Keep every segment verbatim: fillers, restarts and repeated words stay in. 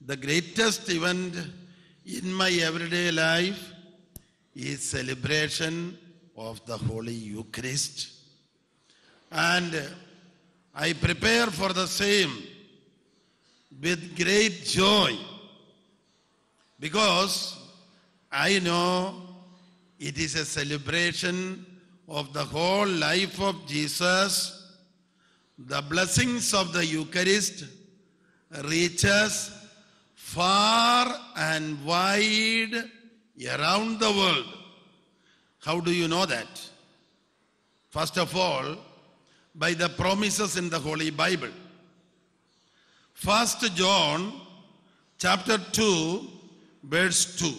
the greatest event in my everyday life is celebration of the Holy Eucharist. And I prepare for the same with great joy, because I know it is a celebration of the whole life of Jesus. The blessings of the Eucharist reaches far and wide around the world. How do you know that? First of all, by the promises in the Holy Bible. First John chapter two, verse two.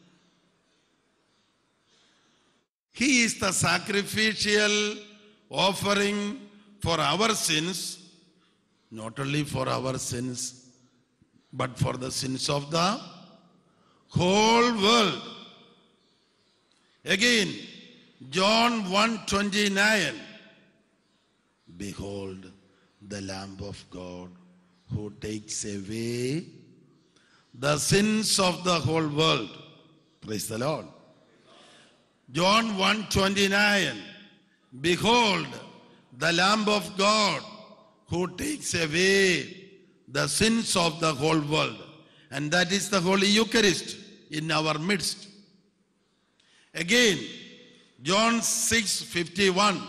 He is the sacrificial offering for our sins, not only for our sins, but for the sins of the whole world. Again, John one twenty-nine. Behold, the Lamb of God who takes away the sins of the whole world. Praise the Lord. John one twenty-nine. Behold, the Lamb of God who takes away the sins of the whole world. And that is the Holy Eucharist in our midst. Again, John six fifty-one.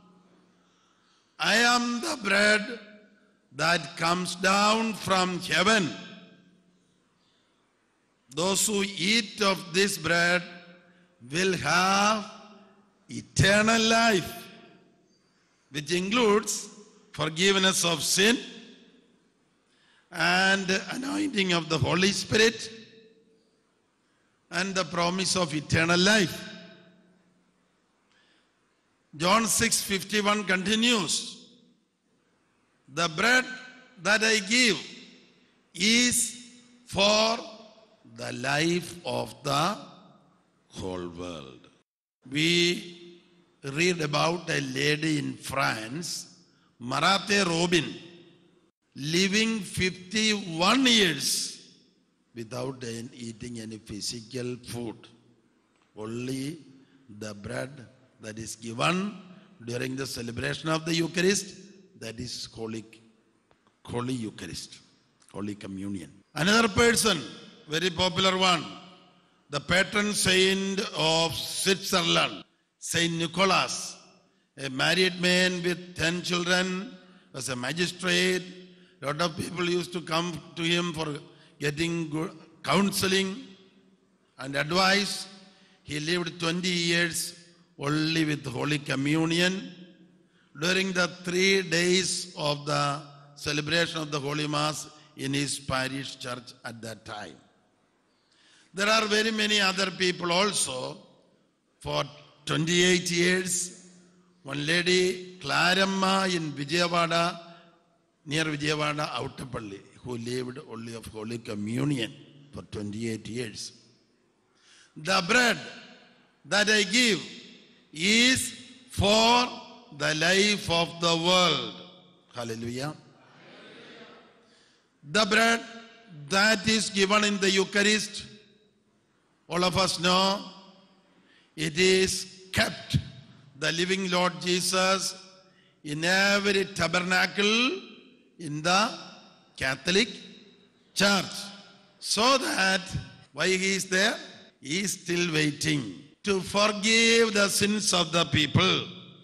I am the bread that comes down from heaven. Those who eat of this bread will have eternal life, which includes forgiveness of sin and anointing of the Holy Spirit and the promise of eternal life. John six fifty-one continues. The bread that I give is for the life of the whole world. We read about a lady in France, Marthe Robin, living fifty-one years without eating any physical food. Only the bread that is given during the celebration of the Eucharist, that is Holy, Holy Eucharist, Holy Communion. Another person, very popular one, the patron saint of Switzerland, Saint Nicholas, a married man with ten children, was a magistrate. A lot of people used to come to him for getting good counseling and advice. He lived twenty years only with Holy Communion. During the three days of the celebration of the Holy Mass in his parish church at that time. There are very many other people also. For twenty-eight years, one lady, Claramma in Vijayawada, near Vijayawada, Outtapalli, who lived only of Holy Communion for twenty-eight years. The bread that I give is for the life of the world. Hallelujah. The bread that is given in the Eucharist, all of us know, it is kept, the living Lord Jesus, in every tabernacle in the Catholic Church. So that, why he is there? He is still waiting to forgive the sins of the people,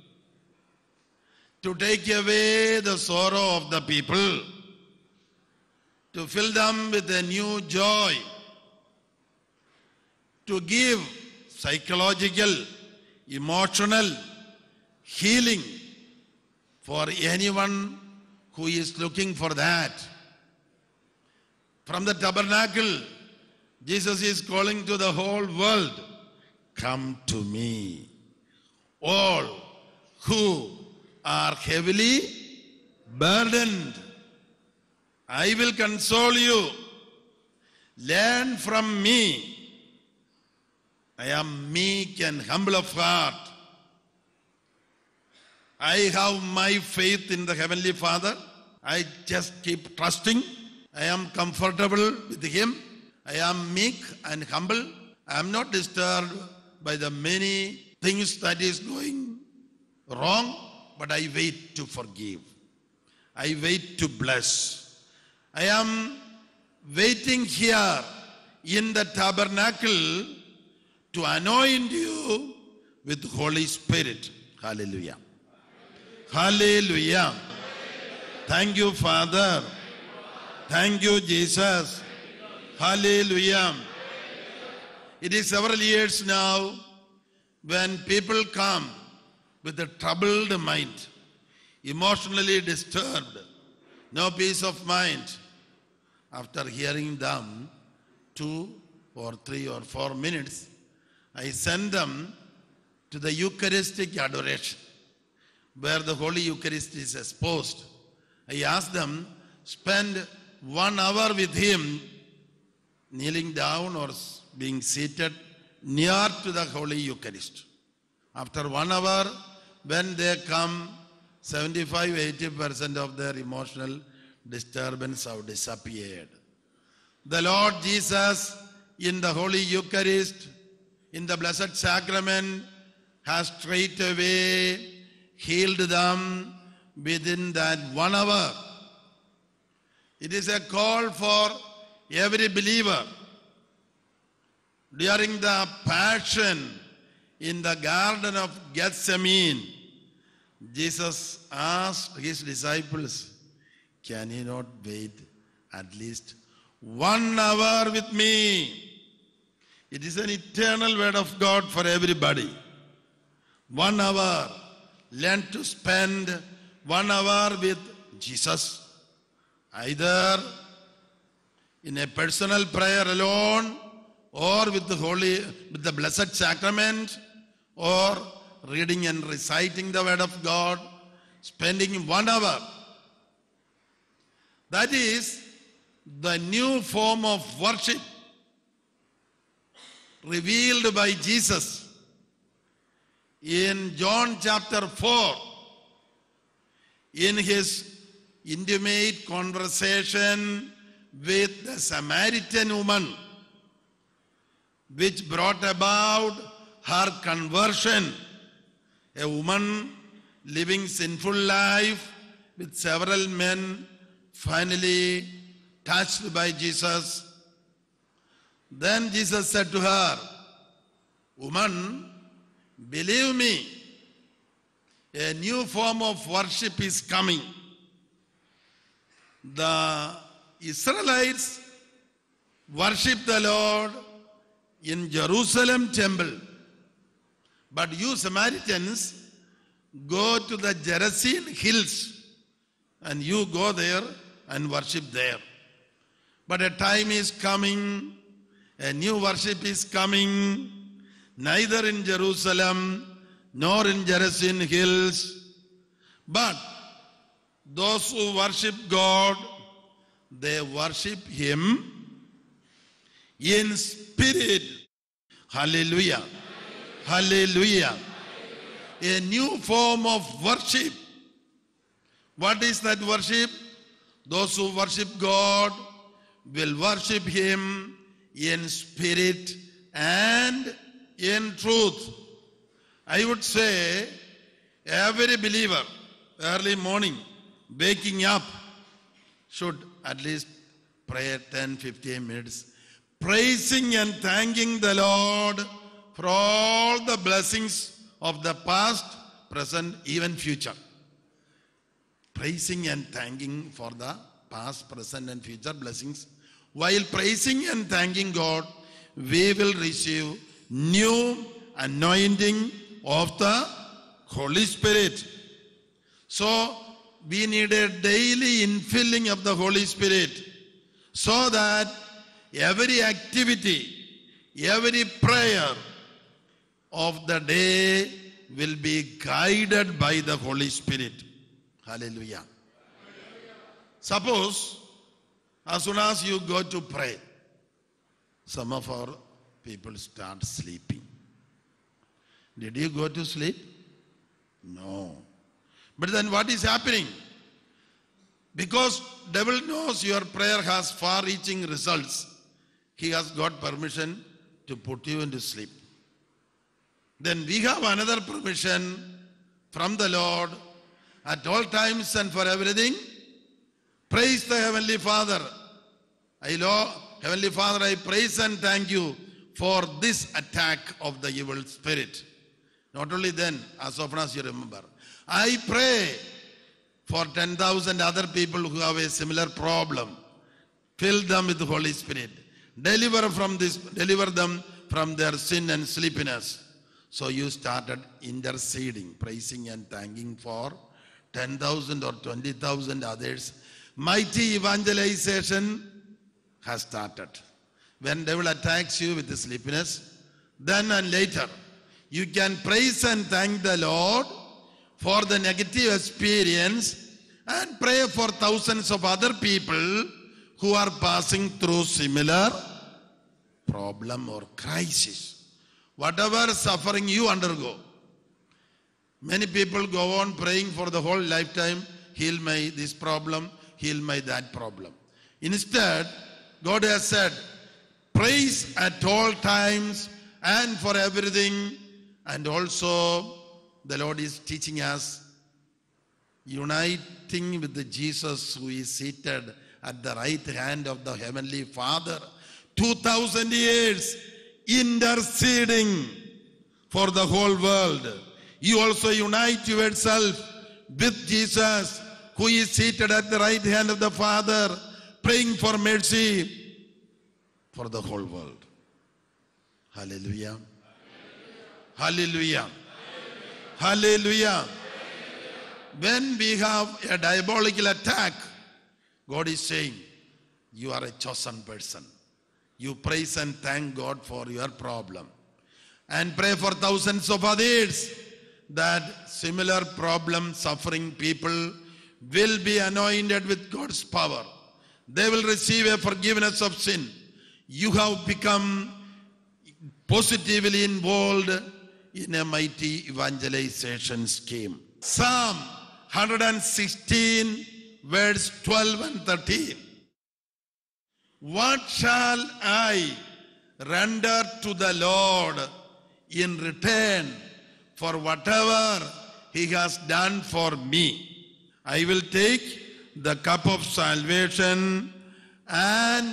to take away the sorrow of the people, to fill them with a new joy, to give psychological, emotional healing for anyone who is looking for that. From the tabernacle, Jesus is calling to the whole world, come to me, all who are heavily burdened. I will console you. Learn from me. I am meek and humble of heart. I have my faith in the Heavenly Father. I just keep trusting I am comfortable with him. I am meek and humble. I am not disturbed by the many things that is going wrong, but I wait to forgive. I wait to bless. I am waiting here in the tabernacle to anoint you with the Holy Spirit. Hallelujah. Hallelujah. Thank you, Father. Thank you, Jesus. Hallelujah. It is several years now when people come with a troubled mind, emotionally disturbed, no peace of mind. After hearing them two or three or four minutes, I send them to the Eucharistic adoration, where the Holy Eucharist is exposed. I ask them, spend one hour with him, kneeling down or being seated near to the Holy Eucharist. After one hour, when they come, seventy-five to eighty percent of their emotional disturbance have disappeared. The Lord Jesus in the Holy Eucharist, in the Blessed Sacrament, has straight away healed them within that one hour. It is a call for every believer. During the Passion in the Garden of Gethsemane, Jesus asked his disciples, can you not wait at least one hour with me? It is an eternal word of God for everybody. One hour. Learn to spend one hour with Jesus. Either in a personal prayer alone, or with the Holy, with the Blessed Sacrament, or reading and reciting the Word of God, spending one hour. That is the new form of worship revealed by Jesus. In John chapter four, in his intimate conversation with the Samaritan woman, which brought about her conversion, a woman living sinful life with several men, finally touched by Jesus. Then Jesus said to her, woman, believe me, a new form of worship is coming. The Israelites worship the Lord in Jerusalem temple, but you Samaritans go to the Gerizim hills and you go there and worship there. But a time is coming, a new worship is coming, neither in Jerusalem nor in Gerizim hills, but those who worship God, they worship him in spirit. Hallelujah. Hallelujah. A new form of worship. What is that worship? Those who worship God will worship him in spirit and in truth. I would say every believer early morning waking up should at least pray ten to fifteen minutes, praising and thanking the Lord for all the blessings of the past, present, even future. Praising and thanking for the past, present and future blessings. While praising and thanking God, we will receive new anointing of the Holy Spirit. So we need a daily infilling of the Holy Spirit so that every activity, every prayer of the day will be guided by the Holy Spirit. Hallelujah. Suppose, as soon as you go to pray, some of our people start sleeping. Did you go to sleep? No. But then what is happening? Because devil knows your prayer has far-reaching results, he has got permission to put you into sleep. Then we have another permission from the Lord at all times and for everything. Praise the Heavenly Father. I Lord, Heavenly Father, I praise and thank you for this attack of the evil spirit. Not only then, as often as you remember. I pray for ten thousand other people who have a similar problem. Fill them with the Holy Spirit. Deliver from this, deliver them from their sin and sleepiness. So you started interceding, praising and thanking for ten thousand or twenty thousand others. Mighty evangelization has started. When devil attacks you with the sleepiness, then and later, you can praise and thank the Lord for the negative experience and pray for thousands of other people who are passing through similar problem or crisis. Whatever suffering you undergo. Many people go on praying for the whole lifetime, heal my this problem, heal my that problem. Instead, God has said, praise at all times and for everything. And also, the Lord is teaching us, uniting with the Jesus who is seated at the right hand of the Heavenly Father, two thousand years interceding for the whole world. You also unite yourself with Jesus who is seated at the right hand of the Father, praying for mercy for the whole world. Hallelujah. Hallelujah. Hallelujah. Hallelujah. When we have a diabolical attack, God is saying, you are a chosen person. You praise and thank God for your problem. And pray for thousands of others that similar problem suffering people will be anointed with God's power. They will receive a forgiveness of sin. You have become positively involved in a mighty evangelization scheme. Psalm one sixteen, verse twelve and thirteen. What shall I render to the Lord in return for whatever he has done for me? I will take the cup of salvation and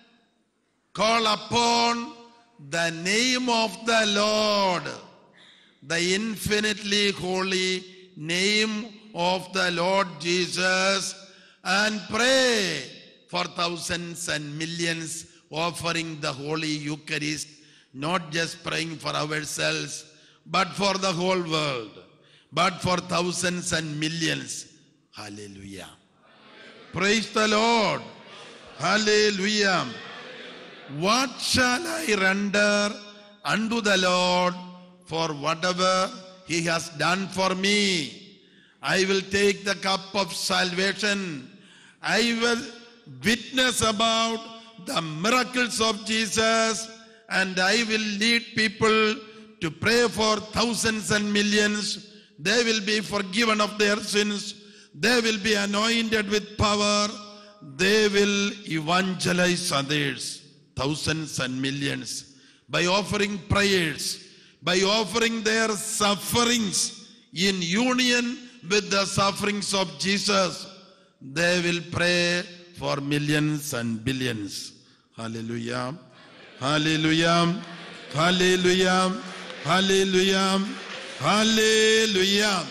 call upon the name of the Lord, the infinitely holy name of the Lord Jesus, and pray for thousands and millions offering the Holy Eucharist, not just praying for ourselves, but for the whole world, but for thousands and millions. Hallelujah. Praise the Lord. Hallelujah. What shall I render unto the Lord for whatever he has done for me? I will take the cup of salvation. I will witness about the miracles of Jesus, and I will lead people to pray for thousands and millions. They will be forgiven of their sins. They will be anointed with power. They will evangelize others, thousands and millions, by offering prayers, by offering their sufferings in union with the sufferings of Jesus. They will pray for millions and billions. Hallelujah. Hallelujah. Hallelujah. Hallelujah. Hallelujah.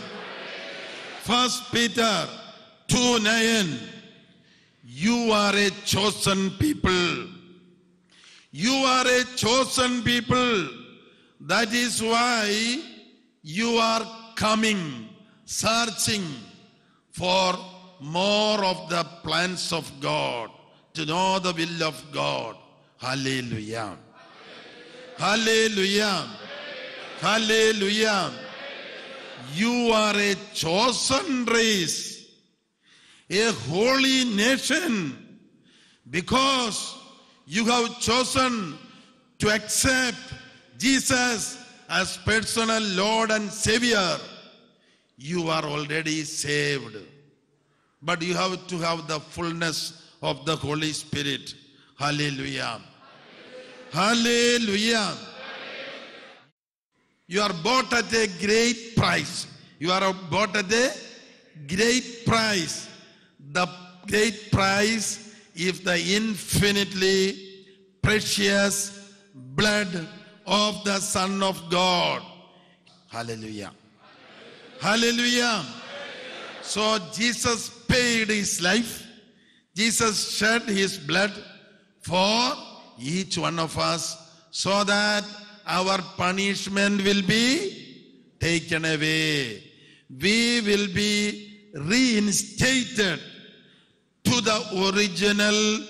First Peter two nine. You are a chosen people. You are a chosen people. That is why you are coming, searching for more of the plans of God, to know the will of God. Hallelujah. Hallelujah. Hallelujah. You are a chosen race, a holy nation, because you have chosen to accept Jesus as personal Lord and Savior. You are already saved. but you have to have the fullness of the Holy Spirit. Hallelujah. Hallelujah. Hallelujah. You are bought at a great price. You are bought at a great price. The great price is the infinitely precious blood of the Son of God. Hallelujah. Hallelujah. Hallelujah. So Jesus paid his life. Jesus shed his blood for each one of us so that our punishment will be taken away. We will be reinstated to the original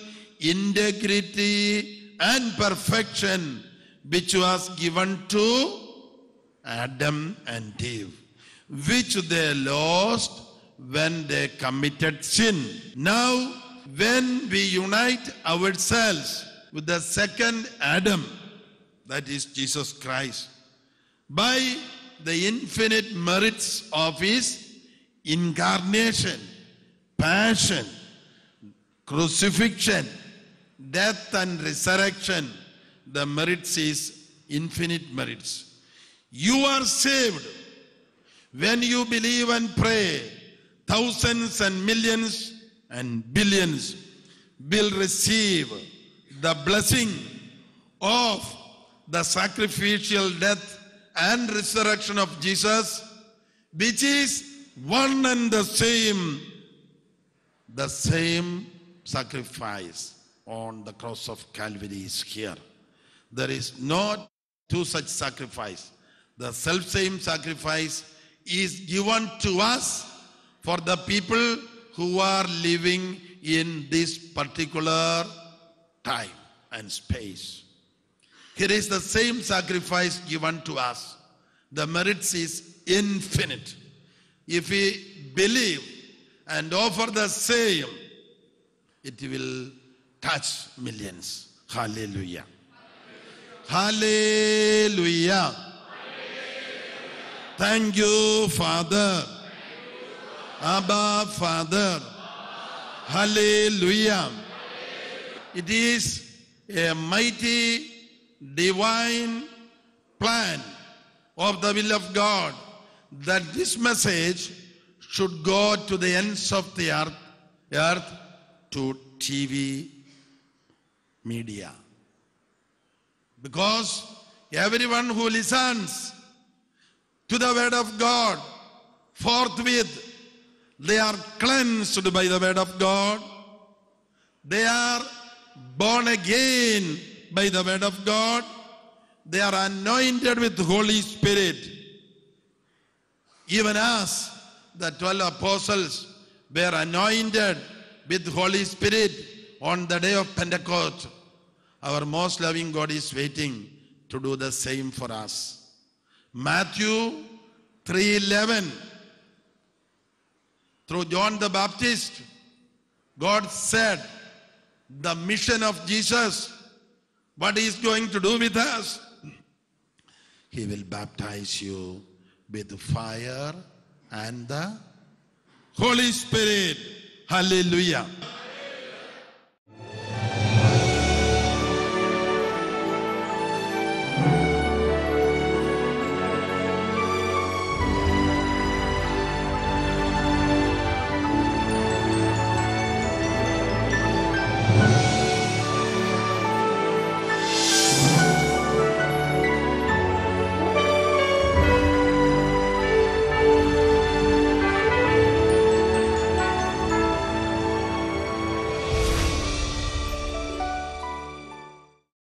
integrity and perfection which was given to Adam and Eve, which they lost when they committed sin. Now, when we unite ourselves with the second Adam, that is Jesus Christ, by the infinite merits of his incarnation, passion, crucifixion, death and resurrection, the merits is infinite merits. You are saved when you believe and pray. Thousands and millions and billions will receive the blessing of the sacrificial death and resurrection of Jesus, which is one and the same, the same sacrifice on the cross of Calvary is here. There is not two such sacrifice. The self-same sacrifice is given to us for the people who are living in this particular time and space. Here is the same sacrifice given to us. The merits is infinite. If we believe and offer the same, it will touch millions. Hallelujah. Hallelujah. Hallelujah. Thank you, Father. Abba, Father. Hallelujah. It is a mighty divine plan of the will of God that this message should go to the ends of the earth, earth to T V media. Because everyone who listens to the word of God, forthwith they are cleansed by the word of God. They are born again by the word of God. They are anointed with the Holy Spirit. Even as the twelve apostles were anointed with the Holy Spirit on the day of Pentecost, our most loving God is waiting to do the same for us. Matthew three eleven. Through John the Baptist, God said the mission of Jesus, what he is going to do with us. He will baptize you with fire and the Holy Spirit. Hallelujah.